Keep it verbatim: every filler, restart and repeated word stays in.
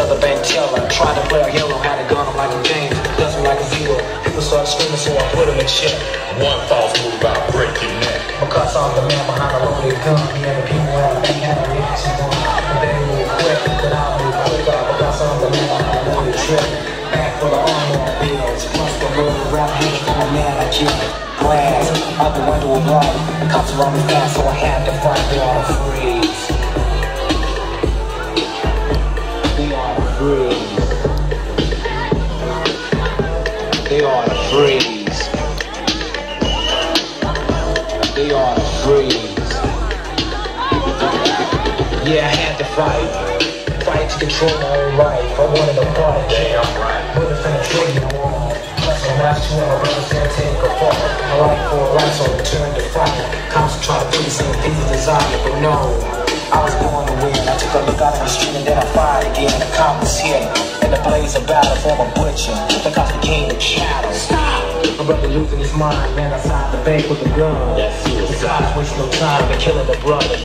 another bank teller. Tried to play a hero, had a gun, I'm like a James, doesn't like a zero. People started screaming, so I put him in check. One false move, I'll break your neck. Because I'm the man behind a loaded gun. Yeah, the people at the bank had a reaction on. But they move quick, but I move quicker. Because I'm the man behind a loaded trip. Back for the armor bills. Plus the loaded rap hit from a man I kill. Glass, out the window of light. The cops are on me fast, so I had to fight. They ought to freeze. They ought to freeze. They ought to freeze. They ought to freeze. Yeah, I had to fight. Fight to control my own life. I wanted a part. Damn right. Put it in a trigger wall. Plus the last two of my brothers can't take a fall. I like for a right, so I turn to fire. Cops try to do the same things as desire, but no. I was born to win. I took a look out in the street and then I fired again. The cop was hit. And the blaze of battle for my butcher. The cops became the shadow. Stop! My brother losing his mind, man outside the bank with a gun. That's suicide. The cops waste no time in killing the brother.